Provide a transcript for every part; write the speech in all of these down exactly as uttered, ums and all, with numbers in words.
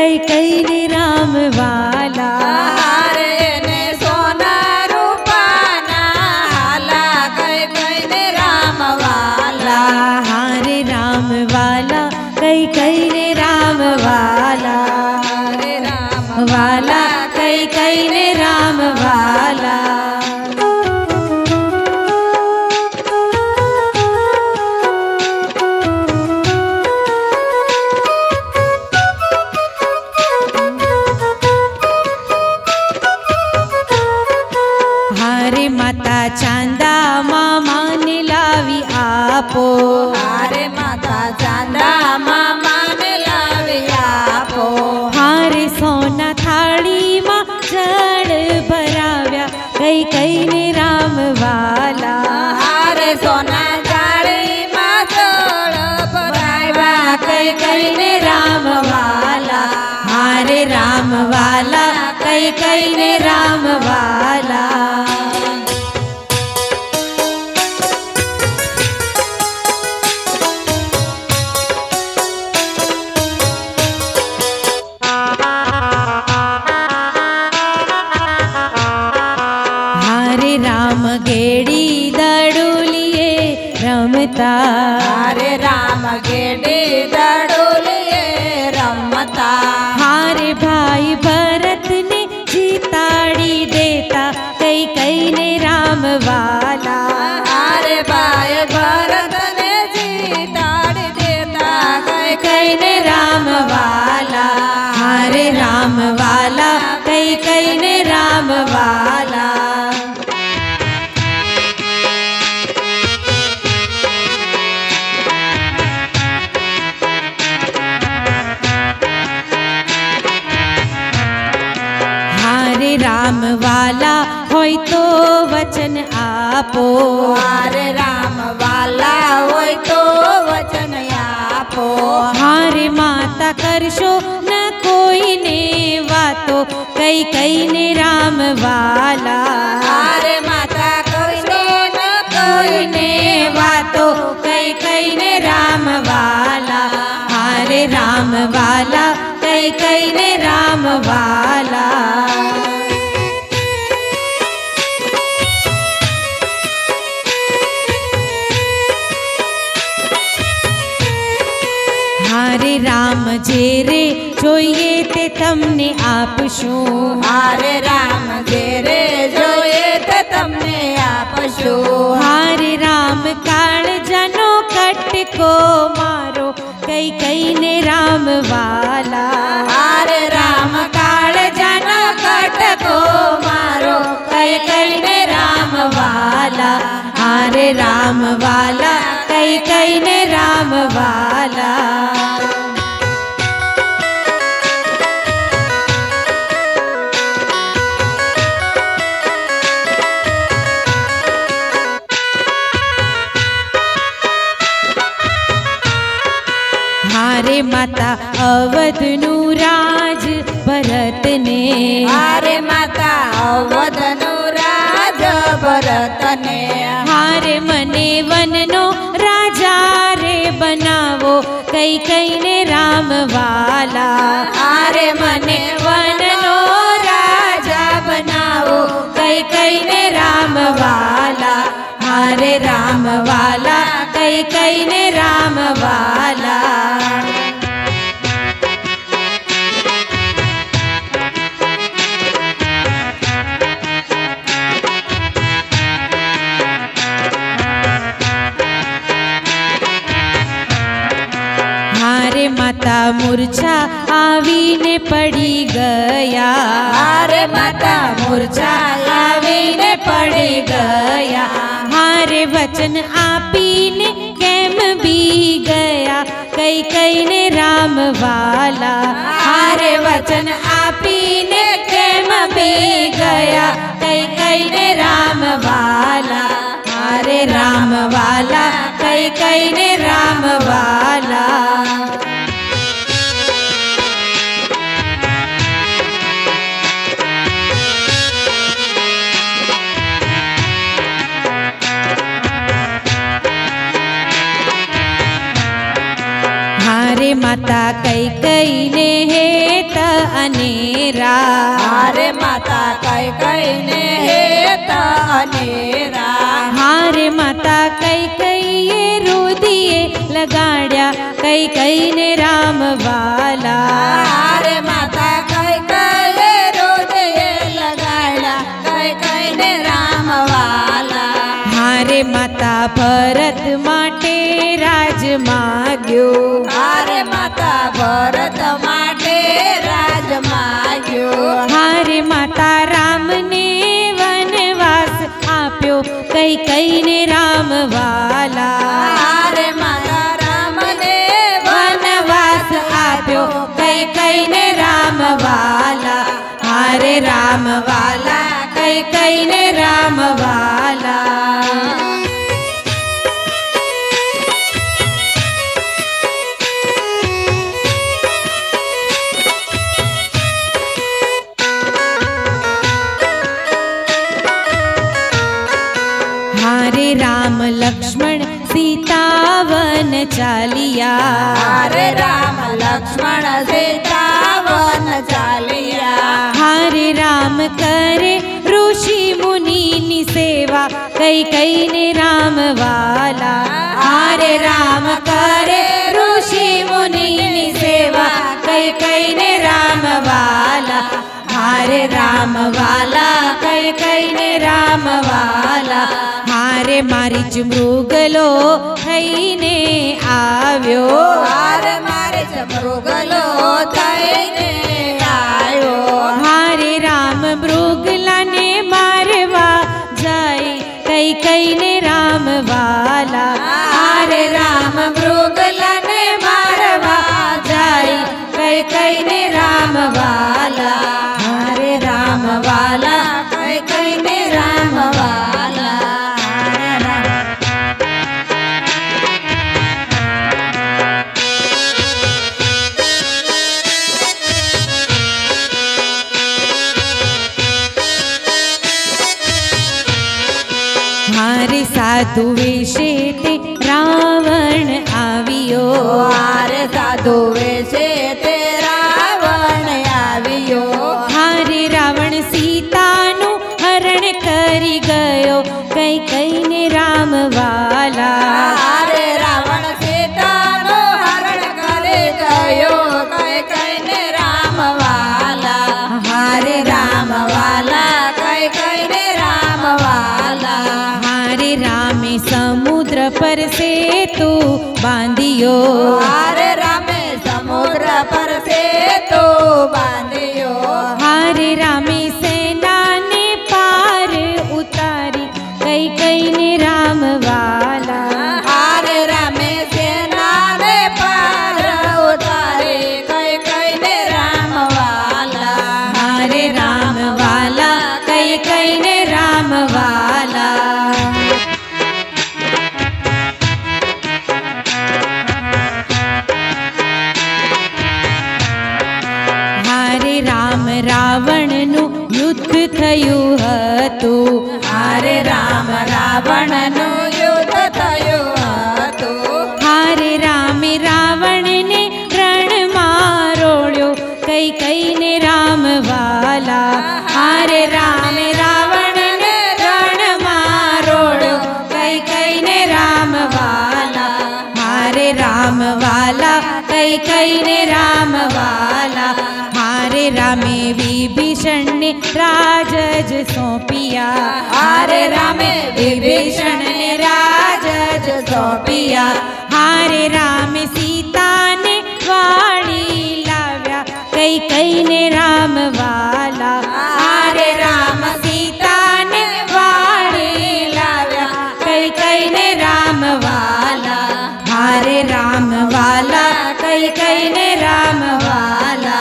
कई कई ने राम वाला। हारे ने सोना रूपाना हाला कई कई ने राम वाला। हारे राम वाला कई कई ने राम वाला। हरे राम वाला कई कई ने राम वाला। हारे माता चांदा मामा ने लावी आपो। हारे माता चांदा मामा ने लावी आपो। हारे सोना थाली मां जड़ भराव्या कई कई ने राम वाला। हारे सोना जाड़ी मां जड़ भराव्या कई कई ने राम वाला। हारे राम वाला कई कई ने राम वाला। हारे राम गेड़ी दड़ुलिए रमता। हारे राम गेडी दड़ुलिए रमता। हारे भाई भरत ने जीताड़ी देता कई कई ने राम वाला। हारे भाई भरत ने जीताड़ी देता कई कई ने राम वाला। हारे राम वाला कई कई ने राम वाला। हारे राम वाला होय तो वचन आपो। हारे राम वाला होय तो वचन आपो। हारे माता करशो न कोई ने वातो कई कई ने राम वाला। हारे माता कोई ने न कोई ने वातो कई कई ने राम वाला। हारे राम वाला कई कई ने राम वाला। हारे राम जे रे જોઈએ તે તમને આપશું। हारे राम जे रे जोए ते तमने आपशो। हारे राम काळजाનો કટકો મારો કઈ કઈ ને રામ વાલા। हारे राम काळजानो कटको मारो कई कई ने राम वाला। हारे राम वाला कई कई ने राम वाला। हारे माता अवधनु राज भरत ने। हारे माता अवधनु राज भरत ने। हारे मने वननो राजा रे बनावो कई कई ने राम वाला। हारे मने वननो राजा बनावो कई कई ने राम वाला। हारे राम वाला कई कई ने राम वाला। हारे माता मूर्छा आवीने पड़ी गया। हारे माता मूर्छा आवीने पड़ी गया। हारे वचन आपीने केम भी गया कई कई ने राम वाला। हारे वचन आपीने केम भी गया कई कई ने राम वाला। हारे राम वाला कई कई ने राम वाला। हारे हारे माता कई कई ने हेत अनेरा, हारे माता कई कई ने हेत अनेरा, हारे माता कई कई ये रुदिए लगाड्या कई कई ने राम वाला, हारे माता कई कई रुदिए लगाड्या कई कई ने राम वाला, हारे माता भरत माटे राज माग्यो, हारे माता भरत माटे राज माग्यो, हारे माता राम ने वनवास आप्यो कई कई ने राम वाला, हारे माता राम ने वनवास आप्यो कई कई ने राम वाला, हारे राम वाला कई कई ने राम वाला। हारे राम लक्ष्मण सीता वन चालिया, हारे राम लक्ष्मण सीता वन चालिया, हारे राम करे ऋषि मुनि नि सेवा कई कई ने राम वाला, हारे राम करे ऋषि मुनि नि सेवा कई कई ने राम वाला, हारे राम वाला कई कई ने राम वाला, हारे मारीच मृगलो थईने આવ્યો, हारे मारीच मृगलो थईने આવ્યો, हारे राम मृगलाने मारवा जाय कई कई ने राम वाला, हारे राम मृगलाने मारवा जाय कई कई ने राम वाला, हारे राम वाला कई कई ने राम वाला। हारे साधु वेशे ते रावण आवियो, हारे साधु वेशे ते रावण आवियो, हारे रावण सीतानु हरण करी गयो कई कई ने राम वाला, हारे रावण सीतानु हरण करे गयो कई कई ने राम वाला, हारे राम वाला कई कई ने राम वाला, हारे रामे समुद्र पर सेतु बांधियो, हारे रामे समुद्र पर सेतु बांधियो, हारे रामे सेना ने पार उतारी कई कई ने राम वाला, हारे रामे सेना ने पार उतारे कई कई ने राम वाला, हारे राम वाला कई कई ने राम वाला। हारे राम रावण नु युद्ध थयु हतु, हारे राम रावण नु युद्ध थयो हतो, हारे रामे रावण ने रण मारोड्यो कई कई ने राम वाला, हारे रामे रावण ने रण मारोड्यो कई कई ने राम वाला, हारे राम वाला कई कई ने राम वाला, हारे रामे विभीषण ने राजज सौंपिया, हारे रामे विभीषण ने राजज सौंपिया, हारे राम सीता ने वाणी लाव्या कई कई ने राम वाला, हारे राम सीता ने वाणी लाव्या कई कई ने राम वाला, हारे राम वाला कई कई ने राम वाला।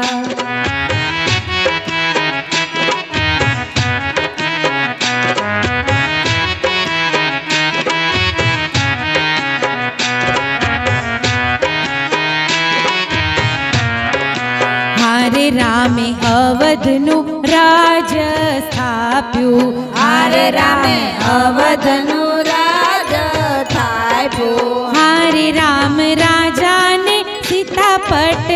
हारे रामे अवधनु राज स्थाप्यु, हारे रामे अवधनु राज थाप्यो, हारे राम राजा ने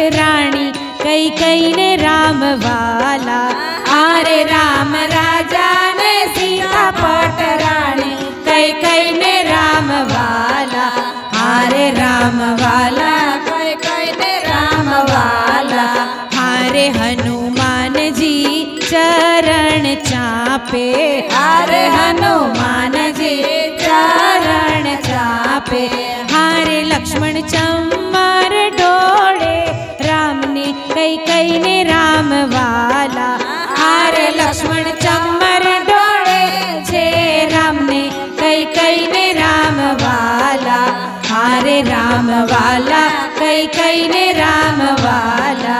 रानी कई कई ने राम वाला। अरे राम राजा ने सीता पट रानी कई कई ने राम वाला। अरे राम वाला कई कई ने राम वाला। हरे हनुमान जी चरण चापे। अरे हनुमान जी चरण चापे। हरे लक्ष्मण चम्मर डोळे राम ने कई कई ने राम वाला। हरे लक्ष्मण चम्मर डोळे छे राम ने कई कई ने राम वाला। हरे राम वाला कई कई ने राम वाला।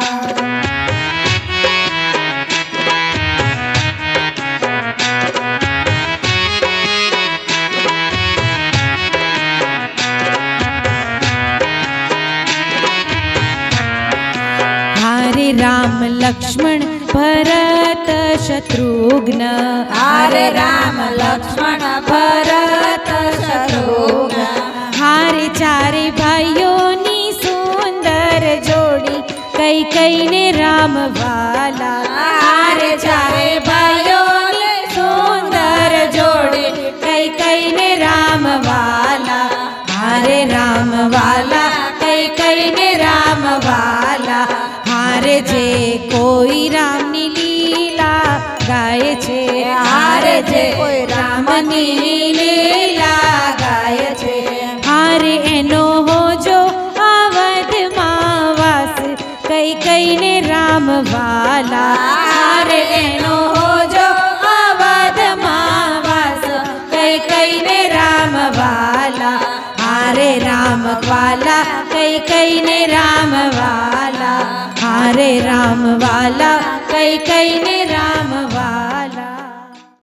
हरे राम लक्ष्मण भरत शत्रुघ्न। हरे राम लक्ष्मण भरत शत्रुघ्न। हरे चारे भाइयों नी सुंदर जोड़ी कई कई ने राम वाला। हरे चारे भाइयों ने सुंदर जोड़ी कई कई ने राम वाला। हरे राम वाला कई कई ने राम वाला। हरे जे कोई राम नी लीला गाय छे। हरे जे कोई राम नी लीला गाय छे। हरे एनो हो जो अवध मां वास कई कई ने राम वाला। हरे एनो हो जो अवध मां वास कई कई ने राम वाला। हरे राम वाला कई कई ने राम वाला। हरे राम वाला कई कई ने राम